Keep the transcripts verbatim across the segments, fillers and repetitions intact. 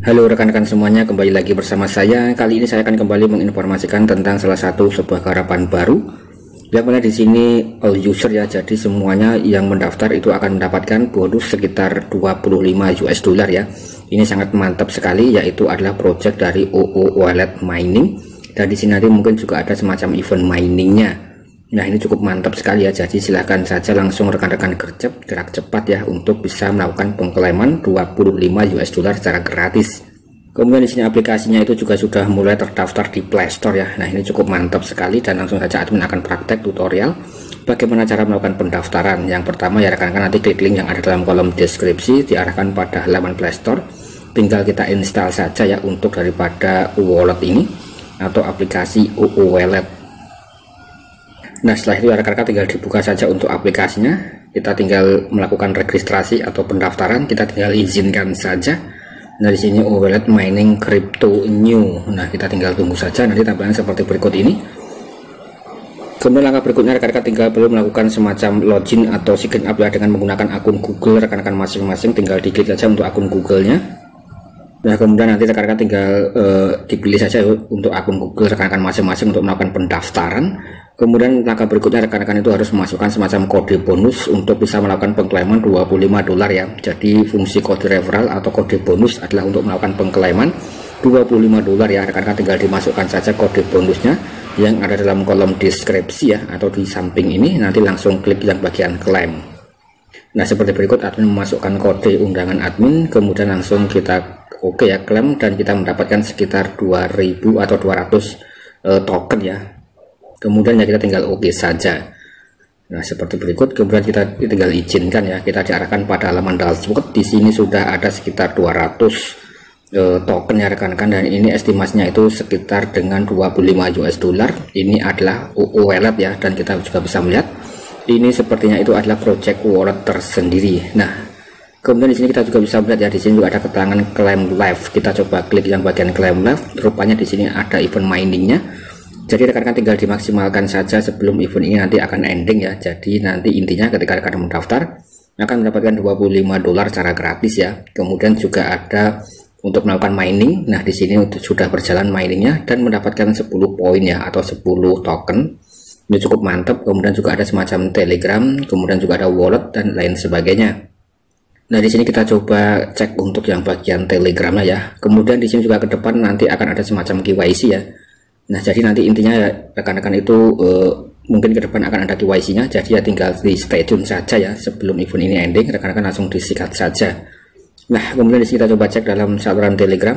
Halo rekan-rekan semuanya, kembali lagi bersama saya. Kali ini saya akan kembali menginformasikan tentang salah satu sebuah garapan baru. Yang mana di sini all user ya, jadi semuanya yang mendaftar itu akan mendapatkan bonus sekitar dua puluh lima U S dollar ya. Ini sangat mantap sekali, yaitu adalah project dari O O Wallet Mining. Dan di sini nanti mungkin juga ada semacam event miningnya. Nah, ini cukup mantap sekali ya. Jadi silahkan saja langsung rekan-rekan gercep gerak cepat ya untuk bisa melakukan pengklaiman dua puluh lima U S dollar secara gratis. Kemudian di sini aplikasinya itu juga sudah mulai terdaftar di Play Store ya. Nah, ini cukup mantap sekali dan langsung saja admin akan praktek tutorial bagaimana cara melakukan pendaftaran. Yang pertama ya rekan-rekan, nanti klik link yang ada dalam kolom deskripsi, diarahkan pada halaman Play Store. Tinggal kita install saja ya untuk daripada wallet ini atau aplikasi O O Wallet. Nah, setelah itu rekan-rekan tinggal dibuka saja untuk aplikasinya. Kita tinggal melakukan registrasi atau pendaftaran, kita tinggal izinkan saja. Nah, di sini O O Wallet Mining Crypto New. Nah, kita tinggal tunggu saja, nanti tampilannya seperti berikut ini. Kemudian langkah berikutnya rekan-rekan tinggal perlu melakukan semacam login atau sign up ya dengan menggunakan akun Google rekan-rekan masing-masing. Tinggal diklik saja untuk akun Google-nya. Nah, kemudian nanti rekan-rekan tinggal uh, dipilih saja untuk akun Google rekan-rekan masing-masing untuk melakukan pendaftaran. Kemudian langkah berikutnya rekan-rekan itu harus memasukkan semacam kode bonus untuk bisa melakukan pengklaiman dua puluh lima dolar ya. Jadi fungsi kode referral atau kode bonus adalah untuk melakukan pengklaiman dua puluh lima dolar ya. Rekan-rekan tinggal dimasukkan saja kode bonusnya yang ada dalam kolom deskripsi ya, atau di samping ini, nanti langsung klik yang bagian klaim. Nah, seperti berikut, admin memasukkan kode undangan admin, kemudian langsung kita oke ya, klaim, dan kita mendapatkan sekitar dua ribu atau dua ratus uh, token ya. Kemudian ya kita tinggal oke saja. Nah, seperti berikut, kemudian kita tinggal izinkan ya, kita diarahkan pada halaman dashboard. Di sini sudah ada sekitar dua ratus uh, token ya rekan-rekan, dan ini estimasinya itu sekitar dengan dua puluh lima U S dollar. Ini adalah O O Wallet ya, dan kita juga bisa melihat ini sepertinya itu adalah project wallet tersendiri. Nah, kemudian di sini kita juga bisa melihat ya, di sini juga ada keterangan claim live. Kita coba klik yang bagian claim live. Rupanya di sini ada event miningnya. Jadi rekan-rekan tinggal dimaksimalkan saja sebelum event ini nanti akan ending ya. Jadi nanti intinya ketika rekan mendaftar akan mendapatkan dua puluh lima dolar secara gratis ya. Kemudian juga ada untuk melakukan mining. Nah, di sini sudah berjalan miningnya dan mendapatkan sepuluh poin ya, atau sepuluh token. Ini cukup mantap. Kemudian juga ada semacam Telegram, kemudian juga ada wallet dan lain sebagainya. Nah, di sini kita coba cek untuk yang bagian Telegramnya ya. Kemudian di sini juga ke depan nanti akan ada semacam K Y C ya. Nah, jadi nanti intinya ya rekan-rekan itu uh, mungkin ke depan akan ada K Y C-nya. Jadi ya tinggal di stay tune saja ya, sebelum event ini ending rekan-rekan langsung disikat saja. Nah, kemudian di sini kita coba cek dalam saluran Telegram.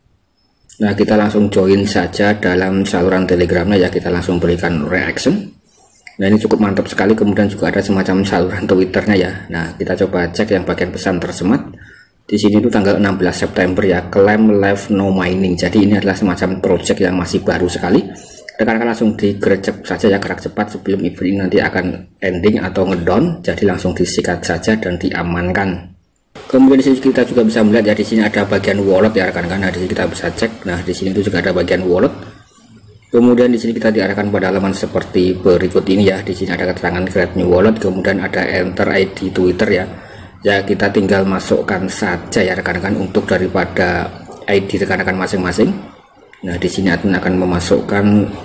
Nah, kita langsung join saja dalam saluran Telegramnya ya, kita langsung berikan reaction. Nah, ini cukup mantap sekali. Kemudian juga ada semacam saluran Twitternya ya. Nah, kita coba cek yang bagian pesan tersemat. Di sini itu tanggal enam belas September ya, claim live no mining. Jadi ini adalah semacam project yang masih baru sekali. Rekan-rekan langsung digercep saja ya, gerak cepat sebelum event ini nanti akan ending atau ngedown. Jadi langsung disikat saja dan diamankan. Kemudian di sini kita juga bisa melihat ya, di sini ada bagian wallet ya rekan-rekan. Nah, di sini kita bisa cek. Nah, di sini itu juga ada bagian wallet. Kemudian di sini kita diarahkan pada halaman seperti berikut ini ya. Di sini ada keterangan create new wallet, kemudian ada enter I D Twitter ya. Ya, kita tinggal masukkan saja ya rekan-rekan untuk daripada I D rekan-rekan masing-masing. Nah, di sini admin akan memasukkan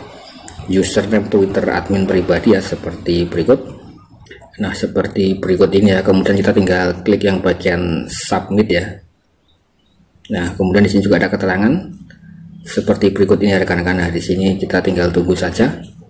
username Twitter admin pribadi ya, seperti berikut. Nah, seperti berikut ini ya. Kemudian kita tinggal klik yang bagian submit ya. Nah, kemudian di sini juga ada keterangan seperti berikut ini ya rekan-rekan. Nah, di sini kita tinggal tunggu saja.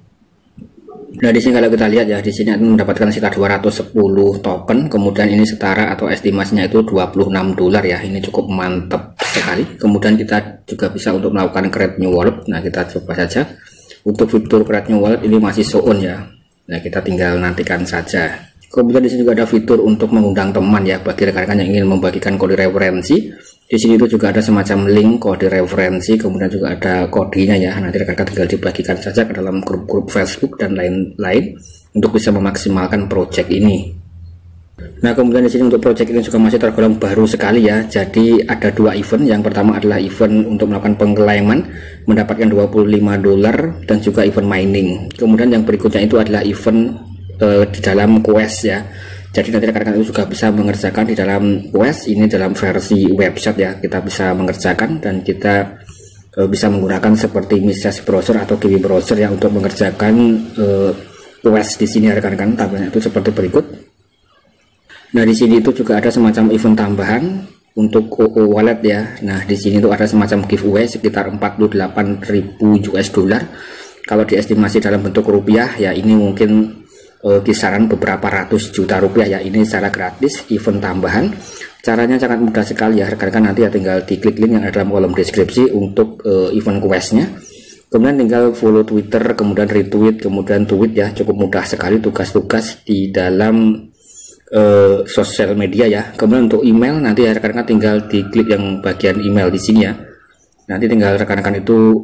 Nah, di sini kalau kita lihat ya, di sini akan mendapatkan sekitar dua ratus sepuluh token. Kemudian ini setara atau estimasinya itu dua puluh enam dolar ya. Ini cukup mantap sekali. Kemudian kita juga bisa untuk melakukan create new wallet. Nah, kita coba saja. Untuk fitur create new wallet ini masih show on ya. Nah, kita tinggal nantikan saja. Kemudian di sini juga ada fitur untuk mengundang teman ya, bagi rekan-rekan yang ingin membagikan kode referensi. Di sini itu juga ada semacam link kode referensi, kemudian juga ada kodenya ya. Nanti rekan-rekan tinggal dibagikan saja ke dalam grup-grup Facebook dan lain-lain untuk bisa memaksimalkan project ini. Nah, kemudian di sini untuk project ini juga masih tergolong baru sekali ya. Jadi ada dua event. Yang pertama adalah event untuk melakukan pengklaiman mendapatkan dua puluh lima dolar dan juga event mining. Kemudian yang berikutnya itu adalah event uh, di dalam quest ya. Jadi nanti rekan-rekan itu juga bisa mengerjakan di dalam Quest ini dalam versi website ya, kita bisa mengerjakan dan kita e, bisa menggunakan seperti Mises browser atau Kiwi browser ya untuk mengerjakan e, Quest di sini rekan-rekan. Tampilannya itu seperti berikut. Nah di sini itu juga ada semacam event tambahan untuk O O Wallet ya. Nah di sini itu ada semacam giveaway sekitar empat puluh delapan ribu U S dollar. Kalau diestimasi dalam bentuk rupiah ya ini mungkin Uh, kisaran beberapa ratus juta rupiah ya. Ini secara gratis, event tambahan. Caranya sangat mudah sekali ya rekan-rekan, nanti ya tinggal diklik link yang ada dalam kolom deskripsi untuk uh, event questnya. Kemudian tinggal follow Twitter, kemudian retweet, kemudian tweet ya. Cukup mudah sekali tugas-tugas di dalam uh, sosial media ya. Kemudian untuk email nanti ya rekan-rekan tinggal diklik yang bagian email di sini ya. Nanti tinggal rekan-rekan itu.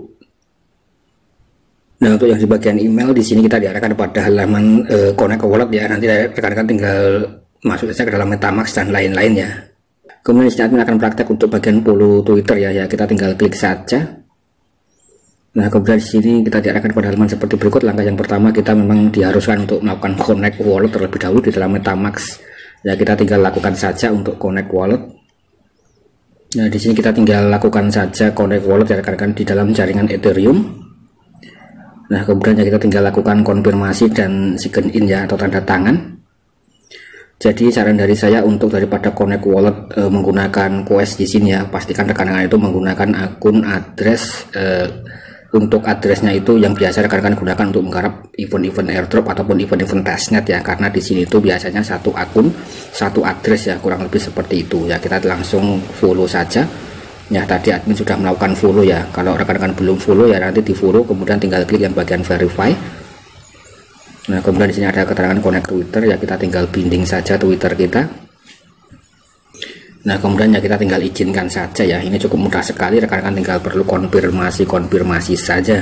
Nah untuk yang di bagian email di sini kita diarahkan pada halaman uh, Connect Wallet ya. Nanti rekan-rekan tinggal masuk saja ke dalam MetaMask dan lain-lain ya. Kemudian di sini akan praktek untuk bagian follow Twitter ya. Ya kita tinggal klik saja. Nah kemudian di sini kita diarahkan pada halaman seperti berikut. Langkah yang pertama kita memang diharuskan untuk melakukan Connect Wallet terlebih dahulu di dalam MetaMask. Ya kita tinggal lakukan saja untuk Connect Wallet. Nah di sini kita tinggal lakukan saja Connect Wallet ya rekan-rekan di dalam jaringan Ethereum. Nah kemudian ya kita tinggal lakukan konfirmasi dan sign in ya atau tanda tangan. Jadi saran dari saya untuk daripada Connect Wallet e, menggunakan Quest di sini ya, pastikan rekan-rekan itu menggunakan akun address e, untuk addressnya itu yang biasa rekan-rekan gunakan untuk menggarap event-event airdrop ataupun event-event testnet ya, karena di sini itu biasanya satu akun satu address ya, kurang lebih seperti itu ya. Kita langsung follow saja. Ya tadi admin sudah melakukan follow ya. Kalau rekan-rekan belum follow ya nanti di follow, kemudian tinggal klik yang bagian verify. Nah kemudian di sini ada keterangan connect Twitter ya, kita tinggal binding saja Twitter kita. Nah kemudian ya kita tinggal izinkan saja ya. Ini cukup mudah sekali, rekan-rekan tinggal perlu konfirmasi konfirmasi saja.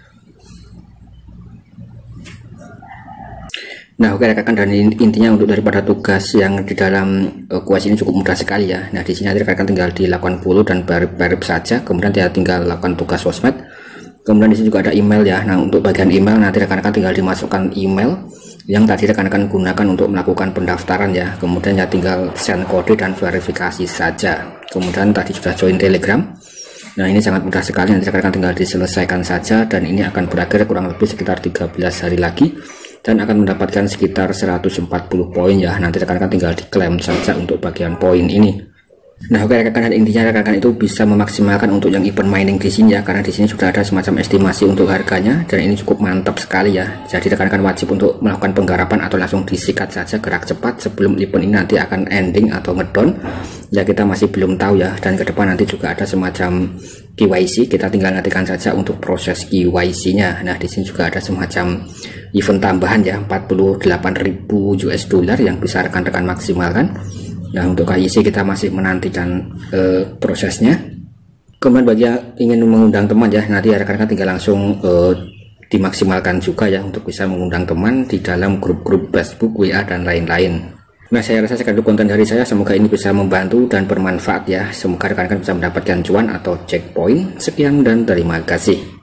Nah oke rekan-rekan, dan intinya untuk daripada tugas yang di dalam uh, Quest ini cukup mudah sekali ya. Nah di sini rekan-rekan tinggal dilakukan follow dan verif saja, kemudian dia tinggal lakukan tugas sosmed. Kemudian di sini juga ada email ya. Nah untuk bagian email nanti rekan-rekan tinggal dimasukkan email yang tadi rekan-rekan gunakan untuk melakukan pendaftaran ya. Kemudian ya tinggal send kode dan verifikasi saja. Kemudian tadi sudah join Telegram. Nah ini sangat mudah sekali, nanti rekan-rekan tinggal diselesaikan saja dan ini akan berakhir kurang lebih sekitar tiga belas hari lagi. Dan akan mendapatkan sekitar seratus empat puluh poin ya. Nanti rekan-rekan tinggal diklaim saja untuk bagian poin ini. Nah oke rekan-rekan, intinya rekan-rekan itu bisa memaksimalkan untuk yang event mining di sini ya, karena di sini sudah ada semacam estimasi untuk harganya dan ini cukup mantap sekali ya. Jadi rekan-rekan wajib untuk melakukan penggarapan atau langsung disikat saja gerak cepat sebelum event ini nanti akan ending atau ngedown ya, kita masih belum tahu ya. Dan ke depan nanti juga ada semacam K Y C, kita tinggal nantikan saja untuk proses K Y C-nya. Nah di sini juga ada semacam event tambahan ya, empat puluh delapan ribu U S dollar yang bisa rekan-rekan maksimalkan. Nah untuk K Y C kita masih menantikan uh, prosesnya. Kemudian bagi yang ingin mengundang teman ya, nanti rekan-rekan tinggal langsung uh, dimaksimalkan juga ya untuk bisa mengundang teman di dalam grup-grup Facebook, W A dan lain-lain. Nah saya rasa sekian konten dari saya, semoga ini bisa membantu dan bermanfaat ya. Semoga rekan-rekan bisa mendapatkan cuan atau checkpoint. Sekian dan terima kasih.